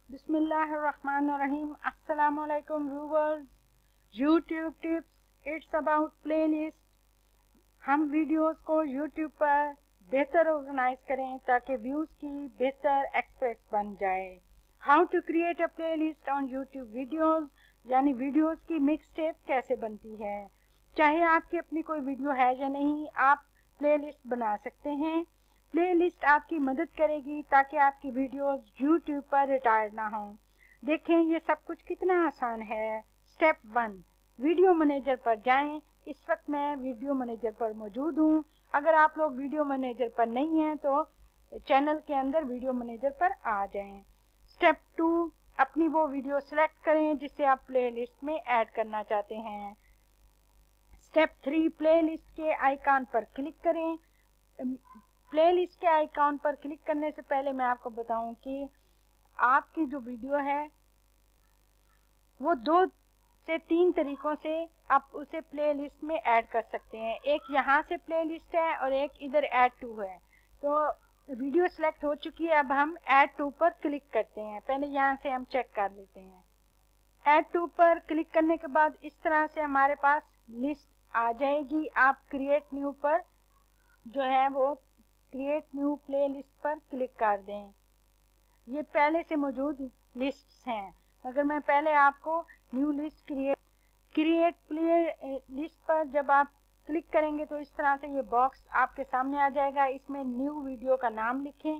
Bismillahirrahmanirrahim. Assalamu alaikum viewers. YouTube tips. It's about playlist. हम videos को YouTube पर बेहतर ऑर्गेनाइज करें ताकि व्यूज की बेहतर एक्सपर्ट बन जाए. How to create a playlist on YouTube videos, यानी वीडियोस की मिक्स टेप कैसे बनती है. चाहे आपकी अपनी कोई वीडियो है या नहीं, आप प्लेलिस्ट बना सकते हैं. प्लेलिस्ट आपकी मदद करेगी ताकि आपकी वीडियोस YouTube पर रिटायर्ड ना हो. देखें ये सब कुछ कितना आसान है. स्टेप 1, वीडियो मैनेजर पर जाएं. इस वक्त मैं वीडियो मैनेजर पर मौजूद हूँ. अगर आप लोग वीडियो मैनेजर पर नहीं हैं तो चैनल के अंदर वीडियो मैनेजर पर आ जाएं. स्टेप 2, अपनी वो वीडियो सिलेक्ट करें जिसे आप प्लेलिस्ट में ऐड करना चाहते हैं. स्टेप 3, प्लेलिस्ट के आइकॉन पर क्लिक करें. प्लेलिस्ट के आइकॉन पर क्लिक करने से पहले मैं आपको बताऊं कि आपकी जो वीडियो है वो 2 से 3 तरीकों से आप उसे प्लेलिस्ट में ऐड कर सकते हैं. एक यहाँ से प्लेलिस्ट है और एक इधर ऐड टू है. तो वीडियो सिलेक्ट हो चुकी है. अब हम ऐड टू पर क्लिक करते हैं. पहले यहाँ से हम चेक कर लेते हैं. ऐड टू पर क्लिक करने के बाद इस तरह से हमारे पास लिस्ट आ जाएगी. आप क्रिएट न्यू पर जो है वो क्रिएट न्यू प्लेलिस्ट पर क्लिक कर दें. ये पहले से मौजूद लिस्ट्स हैं, मगर मैं पहले आपको new list create play list पर जब आप क्लिक करेंगे तो इस तरह से ये बॉक्स आपके सामने आ जाएगा. इसमें न्यू वीडियो का नाम लिखें.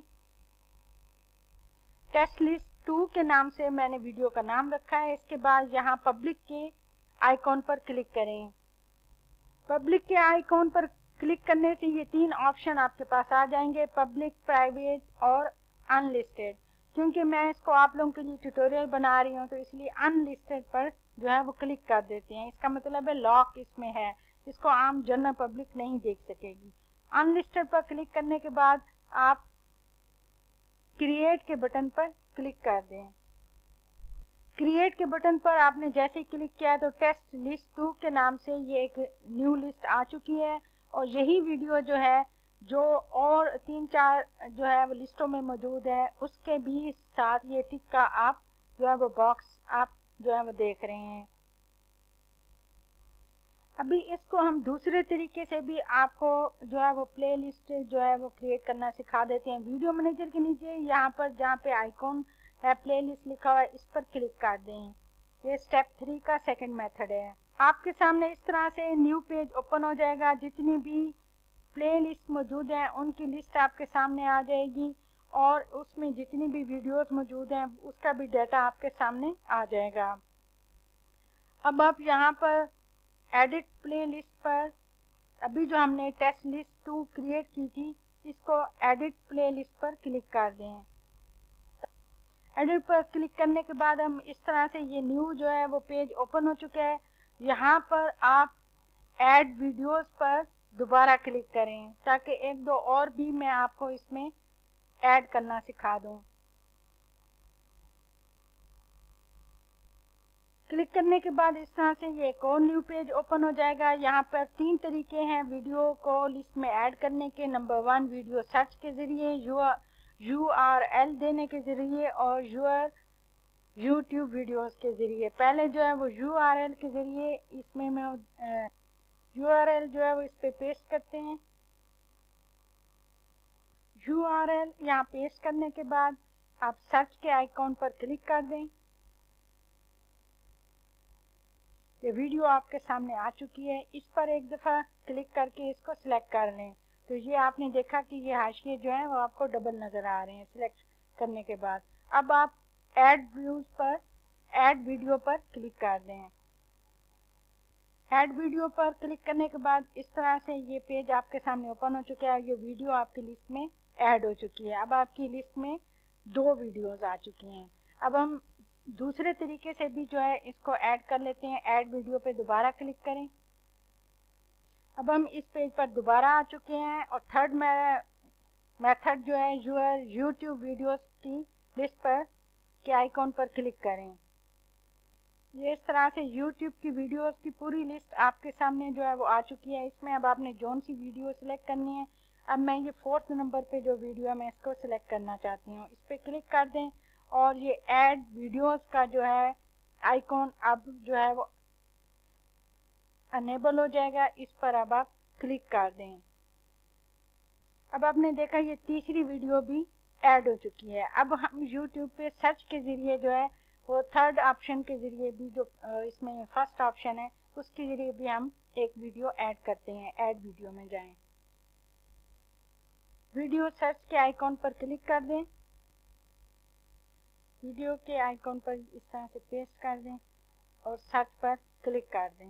टेस्ट लिस्ट 2 के नाम से मैंने वीडियो का नाम रखा है. इसके बाद यहाँ पब्लिक के आइकॉन पर क्लिक करें. पब्लिक के आइकॉन पर क्लिक करने से ये 3 ऑप्शन आपके पास आ जाएंगे, पब्लिक, प्राइवेट और अनलिस्टेड. क्योंकि मैं इसको आप लोगों के लिए ट्यूटोरियल बना रही हूँ तो इसलिए अनलिस्टेड पर जो है वो क्लिक कर देते हैं. इसका मतलब है लॉक इसमें है, इसको आम जनरल पब्लिक नहीं देख सकेगी. अनलिस्टेड पर क्लिक करने के बाद आप क्रिएट के बटन पर क्लिक कर दें. क्रिएट के बटन पर आपने जैसे ही क्लिक किया तो टेस्ट लिस्ट 2 के नाम से ये एक न्यू लिस्ट आ चुकी है. और यही वीडियो जो है जो और 3-4 जो है वो लिस्टों में मौजूद है उसके भी साथ ये टिक का आप जो है वो बॉक्स आप जो है वो देख रहे हैं. अभी इसको हम दूसरे तरीके से भी आपको जो है वो प्ले लिस्ट जो है वो क्रिएट करना सिखा देते हैं. वीडियो मैनेजर के नीचे यहाँ पर जहाँ पे आइकॉन है प्ले लिस्ट लिखा हुआ है इस पर क्लिक कर दें. ये स्टेप 3 का सेकंड मेथड है. आपके सामने इस तरह से न्यू पेज ओपन हो जाएगा. जितनी भी प्ले लिस्ट मौजूद हैं उनकी लिस्ट आपके सामने आ जाएगी और उसमें जितनी भी वीडियोस मौजूद हैं उसका भी डाटा आपके सामने आ जाएगा. अब आप यहाँ पर एडिट प्ले लिस्ट पर अभी जो हमने टेस्ट लिस्ट 2 क्रिएट की थी इसको एडिट प्ले लिस्ट पर क्लिक कर दें. एडिट पर क्लिक करने के बाद हम इस तरह से ये न्यू जो है वो पेज ओपन हो चुका है. यहाँ पर आप ऐड वीडियोस पर दोबारा क्लिक करें ताकि 1-2 और भी मैं आपको इसमें ऐड करना सिखा दूं. क्लिक करने के बाद इस तरह से ये एक और न्यू पेज ओपन हो जाएगा. यहाँ पर 3 तरीके हैं वीडियो को लिस्ट में ऐड करने के. नंबर 1, वीडियो सर्च के जरिए, URL देने के जरिए और YouTube वीडियोस के जरिए. पहले जो है वो URL के जरिए इसमें मैं URL जो है वो इस पे पेस्ट करते हैं. URL यहाँ पेस्ट करने के बाद आप सर्च के आइकॉन पर क्लिक कर दें. ये वीडियो आपके सामने आ चुकी है. इस पर एक दफ़ा क्लिक करके इसको सिलेक्ट कर लें तो ये आपने देखा कि ये हाशिए जो हैं वो आपको डबल नज़र आ रहे हैं सिलेक्ट करने के बाद. अब आप ऐड वीडियो पर क्लिक कर दें. ऐड वीडियो पर क्लिक करने के बाद इस तरह से ये पेज आपके सामने ओपन हो चुका है. ये वीडियो आपकी लिस्ट में ऐड हो चुकी है. अब आपकी लिस्ट में 2 वीडियोस आ चुकी हैं. अब हम दूसरे तरीके से भी जो है इसको ऐड कर लेते हैं. ऐड वीडियो पे दोबारा क्लिक करें. अब हम इस पेज पर दोबारा आ चुके हैं और थर्ड मेथड जो है YouTube वीडियोस की लिस्ट पर के आइकॉन पर क्लिक करें. ये इस तरह से YouTube की वीडियोस की पूरी लिस्ट आपके सामने जो है वो आ चुकी है. इसमें अब आपने जौन सी वीडियो सिलेक्ट करनी है. अब मैं ये 4th नंबर पे जो वीडियो है मैं इसको सिलेक्ट करना चाहती हूँ. इस पर क्लिक कर दें اور یہ ایड ویڈیوز کا جو ہے آئیکن اب جو ہے وہ انیبل ہو جائے گا. اس پر اب آپ کلک کر دیں. اب آپ نے دیکھا یہ تیسری ویڈیو بھی ایڈ ہو چکی ہے. اب ہم یوٹیوب پہ سرچ کے ذریعے جو ہے وہ تھرڈ آپشن کے ذریعے بھی جو اس میں فرسٹ آپشن ہے اس کے ذریعے بھی ہم ایک ویڈیو ایڈ کرتے ہیں. ایڈ ویڈیو میں جائیں, ویڈیو سرچ کے آئیکن پر کلک کر دیں, ویڈیو کے آئیکن پر اس طرح سے پیسٹ کر دیں اور سرچ پر کلک کر دیں.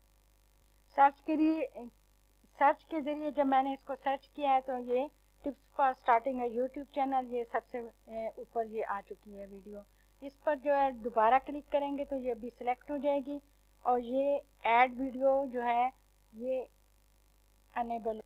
سرچ کے ذریعے جب میں نے اس کو سرچ کیا ہے تو یہ ٹپس فار اسٹارٹنگ ہے یوٹیوب چینل, یہ سب سے اوپر یہ آ چکی ہے ویڈیو. اس پر جو ہے دوبارہ کلک کریں گے تو یہ بھی سلیکٹ ہو جائے گی اور یہ ایڈ ویڈیو جو ہے یہ انیبل.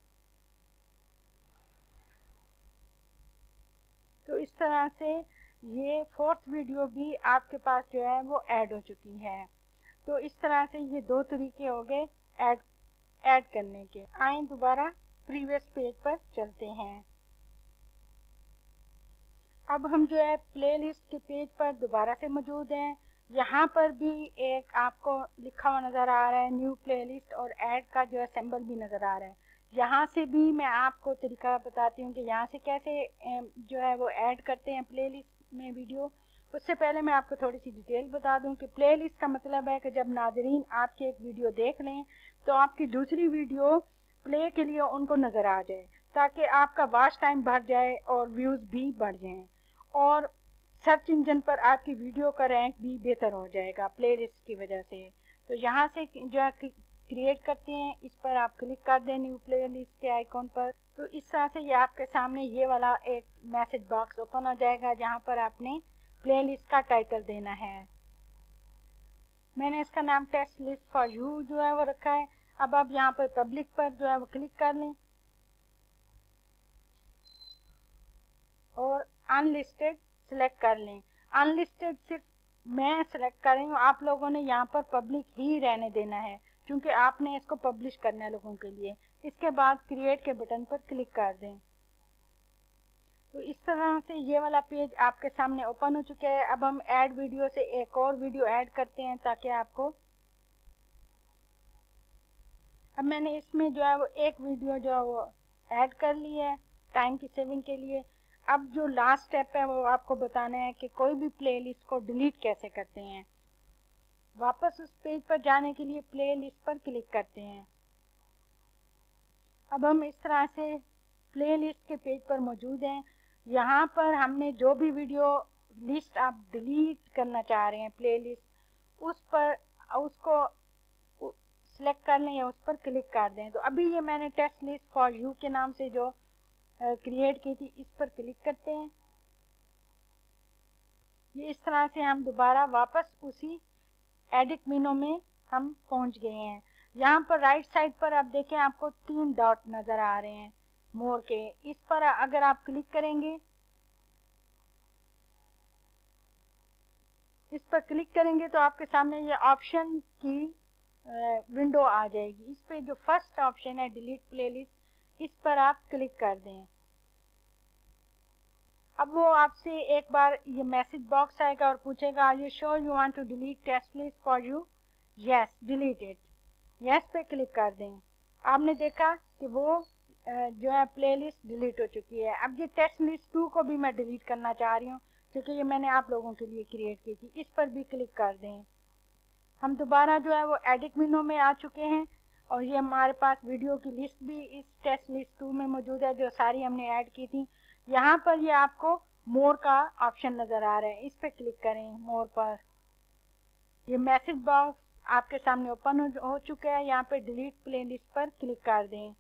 تو اس طرح سے یہ فورتھ ویڈیو بھی آپ کے پاس جو ہے وہ ایڈ ہو چکی ہے. تو اس طرح سے یہ دو طریقے ہو گئے ایڈ کرنے کے. آئیں دوبارہ پریویس پیج پر چلتے ہیں. اب ہم جو ہے پلے لسٹ کے پیج پر دوبارہ سے موجود ہیں. یہاں پر بھی ایک آپ کو لکھا ہوا نظر آ رہا ہے نیو پلے لسٹ, اور ایڈ کا جو ہے سمبل بھی نظر آ رہا ہے. یہاں سے بھی میں آپ کو طریقہ بتاتی ہوں کہ یہاں سے کیسے جو ہے وہ ایڈ کرتے ہیں پلے لسٹ میں ویڈیو. اس سے پہلے میں آپ کو تھوڑی سی ڈیٹیل بتا دوں کہ پلے لسٹ کا مطلب ہے کہ جب ناظرین آپ کی ایک ویڈیو دیکھ لیں تو آپ کی دوسری ویڈیو پلے کے لیے ان کو نظر آ جائے, تاکہ آپ کا واچ ٹائم بڑھ جائے اور ویوز بھی بڑھ جائیں, اور سرچ انجن پر آپ کی ویڈیو کا رینک بھی بہتر ہو جائے گا پلے لسٹ کی وجہ سے. تو یہاں سے جو ہے کریٹ کرتے ہیں, اس پر آپ کلک کر دیں نیو پلے لسٹ کے آئیکن پر. تو اس طرح سے یہ آپ کے سامنے یہ والا ایک میسج باکس اوپن ہو جائے گا جہاں پر آپ نے پلے لسٹ کا ٹائٹل دینا ہے. میں نے اس کا نام ٹیسٹ لسٹ فار یو جو ہے وہ رکھا ہے. اب آپ یہاں پر پبلک پر جو ہے وہ کلک کر لیں اور ان لسٹڈ سلیکٹ کر لیں. ان لسٹڈ صرف میں سلیکٹ کر رہی ہوں, آپ لوگوں نے یہاں پر پبلک ہی رہنے دینا ہے کیونکہ آپ نے اس کو پبلش کرنا ہے لوگوں کے لیے. اس کے بعد کریٹ کے بٹن پر کلک کر دیں. تو اس طرح سے یہ والا پیج آپ کے سامنے اوپن ہو چکا ہے. اب ہم ایڈ ویڈیو سے ایک اور ویڈیو ایڈ کرتے ہیں تاکہ آپ کو, اب میں نے اس میں جو ہے وہ ایک ویڈیو جو ہے وہ ایڈ کر لی ہے ٹائم کی سیونگ کے لیے. اب جو لاسٹ سٹیپ ہے وہ آپ کو بتانا ہے کہ کوئی بھی پلے لسٹ کو ڈیلیٹ کیسے کرتے ہیں. واپس اس پیج پر جانے کے لیے پلے لسٹ پر کلک کرتے ہیں. اب ہم اس طرح سے پلے لسٹ کے پیج پر موجود ہیں. یہاں پر ہم نے جو بھی ویڈیو لسٹ آپ ڈیلیٹ کرنا چاہ رہے ہیں پلے لسٹ, اس کو سلیکٹ کر لیں یا اس پر کلک کر دیں. تو ابھی یہ میں نے ٹیسٹ لسٹ فار یو کے نام سے جو کریٹ کی تھی اس پر کلک کرتے ہیں. یہ اس طرح سے ہم دوبارہ واپس اسی ایڈٹ مینو میں ہم پہنچ گئے ہیں. یہاں پر رائٹ سائڈ پر آپ دیکھیں آپ کو 3 ڈاٹ نظر آ رہے ہیں مور کے. اس پر اگر آپ کلک کریں گے, اس پر کلک کریں گے تو آپ کے سامنے یہ آپشن کی ونڈو آ جائے گی. اس پہ جو فرسٹ آپشن ہے ڈیلیٹ پلے لسٹ, اس پر آپ کلک کر دیں. اب وہ آپ سے ایک بار یہ میسج باکس آئے گا اور پوچھے گا Are you sure you want to delete test list for you? Yes, delete it. Yes پہ کلک کر دیں. آپ نے دیکھا کہ وہ جو ہے پلے لسٹ ڈیلیٹ ہو چکی ہے. اب یہ ٹیسٹ لسٹ 2 کو بھی میں ڈیلیٹ کرنا چاہ رہی ہوں کیونکہ یہ میں نے آپ لوگوں کے لیے کریٹ کی تھی. اس پر بھی کلک کر دیں. ہم دوبارہ جو ہے وہ ایڈٹ مینو میں آ چکے ہیں اور یہ ہمارے پاس ویڈیو کی لسٹ بھی اس ٹیسٹ لسٹ 2 میں موجود ہے جو ساری ہم نے ایڈ کی تھی. یہاں پر یہ آپ کو مور کا آپشن نظر آ رہا ہے, اس پہ کلک کریں مور پر. یہ میسج باکس آپ کے سامنے اوپن ہو چکا ہے. یہاں پہ ڈیلیٹ پلے لسٹ پر کلک کر دیں.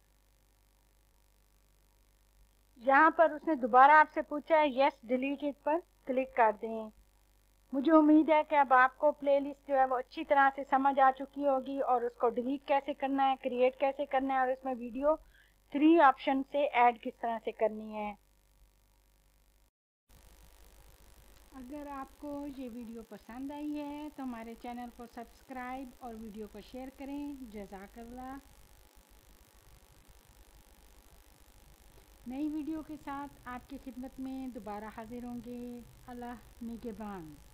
یہاں پر اس نے دوبارہ آپ سے پوچھا ہے یس ڈیلیٹ اٹ پر کلک کر دیں. مجھے امید ہے کہ اب آپ کو پلے لسٹ جو ہے وہ اچھی طرح سے سمجھ آ چکی ہوگی اور اس کو ڈیلیٹ کیسے کرنا ہے, کریٹ کیسے کرنا ہے, اور اس میں ویڈیو 3 آپشن سے ایڈ کس طرح سے کرنی ہے. اگر آپ کو یہ ویڈیو پسند آئی ہے تو ہمارے چینل کو سبسکرائب اور ویڈیو کو شیئر کریں. جزاک اللہ. نئی ویڈیو کے ساتھ آپ کی خدمت میں دوبارہ حاضر ہوں گے۔ اللہ نگہبان۔